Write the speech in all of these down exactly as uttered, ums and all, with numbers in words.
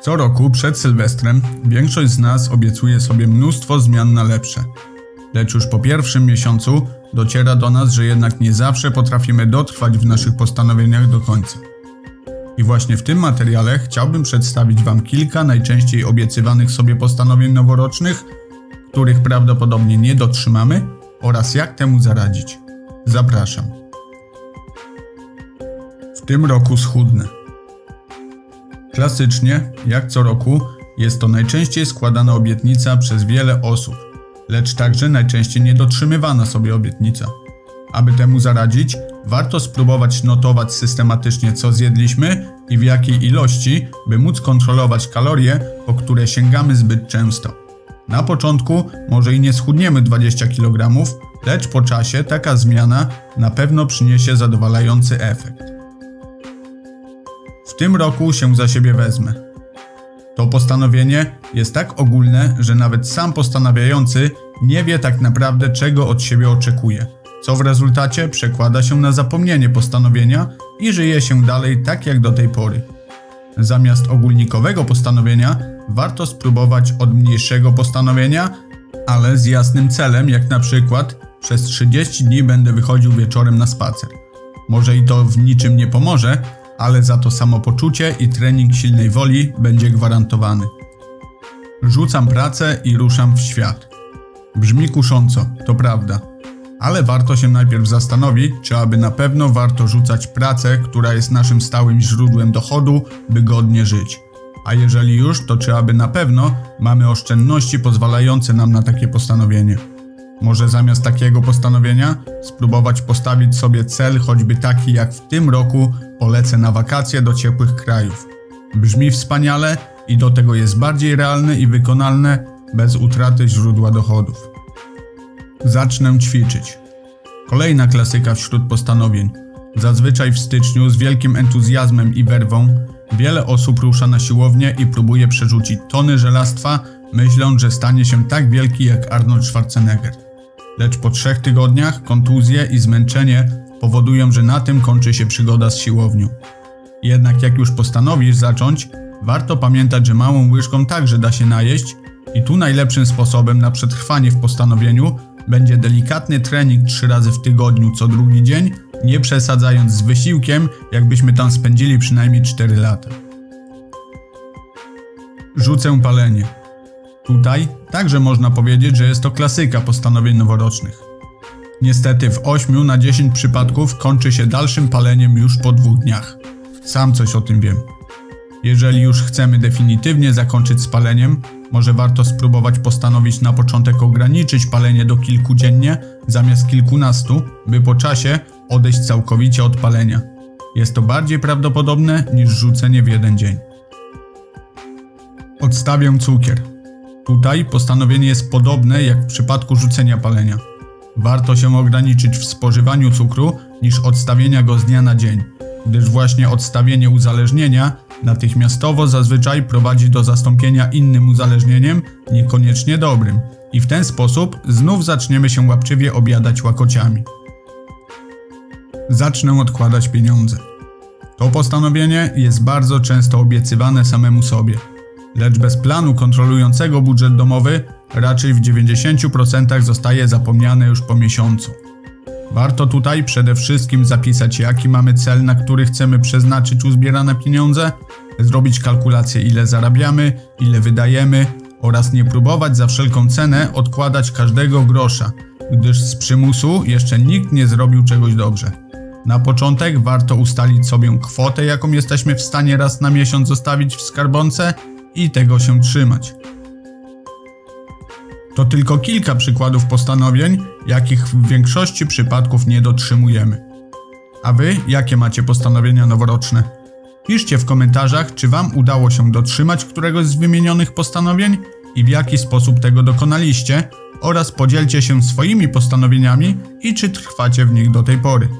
Co roku przed Sylwestrem większość z nas obiecuje sobie mnóstwo zmian na lepsze. Lecz już po pierwszym miesiącu dociera do nas, że jednak nie zawsze potrafimy dotrwać w naszych postanowieniach do końca. I właśnie w tym materiale chciałbym przedstawić Wam kilka najczęściej obiecywanych sobie postanowień noworocznych, których prawdopodobnie nie dotrzymamy, oraz jak temu zaradzić. Zapraszam. W tym roku schudnę. Klasycznie, jak co roku, jest to najczęściej składana obietnica przez wiele osób, lecz także najczęściej niedotrzymywana sobie obietnica. Aby temu zaradzić, warto spróbować notować systematycznie, co zjedliśmy i w jakiej ilości, by móc kontrolować kalorie, po które sięgamy zbyt często. Na początku może i nie schudniemy dwadzieścia kilogramów, lecz po czasie taka zmiana na pewno przyniesie zadowalający efekt. W tym roku się za siebie wezmę. To postanowienie jest tak ogólne, że nawet sam postanawiający nie wie tak naprawdę, czego od siebie oczekuje, co w rezultacie przekłada się na zapomnienie postanowienia i żyje się dalej tak jak do tej pory. Zamiast ogólnikowego postanowienia warto spróbować od mniejszego postanowienia, ale z jasnym celem, jak na przykład przez trzydzieści dni będę wychodził wieczorem na spacer. Może i to w niczym nie pomoże, ale za to samopoczucie i trening silnej woli będzie gwarantowany. Rzucam pracę i ruszam w świat. Brzmi kusząco, to prawda. Ale warto się najpierw zastanowić, czy aby na pewno warto rzucać pracę, która jest naszym stałym źródłem dochodu, by godnie żyć. A jeżeli już, to czy aby na pewno mamy oszczędności pozwalające nam na takie postanowienie. Może zamiast takiego postanowienia spróbować postawić sobie cel choćby taki jak w tym roku polecę na wakacje do ciepłych krajów. Brzmi wspaniale i do tego jest bardziej realne i wykonalne bez utraty źródła dochodów. Zacznę ćwiczyć. Kolejna klasyka wśród postanowień. Zazwyczaj w styczniu z wielkim entuzjazmem i werwą wiele osób rusza na siłownię i próbuje przerzucić tony żelastwa, myśląc, że stanie się tak wielki jak Arnold Schwarzenegger. Lecz po trzech tygodniach kontuzje i zmęczenie powodują, że na tym kończy się przygoda z siłownią. Jednak jak już postanowisz zacząć, warto pamiętać, że małą łyżką także da się najeść i tu najlepszym sposobem na przetrwanie w postanowieniu będzie delikatny trening trzy razy w tygodniu co drugi dzień, nie przesadzając z wysiłkiem, jakbyśmy tam spędzili przynajmniej cztery lata. Rzucę palenie. Tutaj także można powiedzieć, że jest to klasyka postanowień noworocznych. Niestety w ośmiu na dziesięć przypadków kończy się dalszym paleniem już po dwóch dniach. Sam coś o tym wiem. Jeżeli już chcemy definitywnie zakończyć z paleniem, może warto spróbować postanowić na początek ograniczyć palenie do kilku dziennie zamiast kilkunastu, by po czasie odejść całkowicie od palenia. Jest to bardziej prawdopodobne niż rzucenie w jeden dzień. Odstawię cukier. Tutaj postanowienie jest podobne jak w przypadku rzucenia palenia. Warto się ograniczyć w spożywaniu cukru niż odstawienia go z dnia na dzień, gdyż właśnie odstawienie uzależnienia natychmiastowo zazwyczaj prowadzi do zastąpienia innym uzależnieniem, niekoniecznie dobrym, i w ten sposób znów zaczniemy się łapczywie objadać łakociami. Zacznę odkładać pieniądze. To postanowienie jest bardzo często obiecywane samemu sobie, lecz bez planu kontrolującego budżet domowy raczej w dziewięćdziesięciu procentach zostaje zapomniane już po miesiącu. Warto tutaj przede wszystkim zapisać, jaki mamy cel, na który chcemy przeznaczyć uzbierane pieniądze, zrobić kalkulację, ile zarabiamy, ile wydajemy oraz nie próbować za wszelką cenę odkładać każdego grosza, gdyż z przymusu jeszcze nikt nie zrobił czegoś dobrze. Na początek warto ustalić sobie kwotę, jaką jesteśmy w stanie raz na miesiąc zostawić w skarbonce i tego się trzymać. To tylko kilka przykładów postanowień, jakich w większości przypadków nie dotrzymujemy. A Wy jakie macie postanowienia noworoczne? Piszcie w komentarzach, czy Wam udało się dotrzymać któregoś z wymienionych postanowień i w jaki sposób tego dokonaliście, oraz podzielcie się swoimi postanowieniami i czy trwacie w nich do tej pory.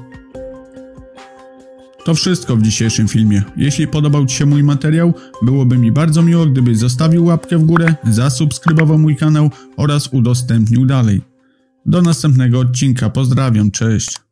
To wszystko w dzisiejszym filmie. Jeśli podobał Ci się mój materiał, byłoby mi bardzo miło, gdybyś zostawił łapkę w górę, zasubskrybował mój kanał oraz udostępnił dalej. Do następnego odcinka, pozdrawiam, cześć.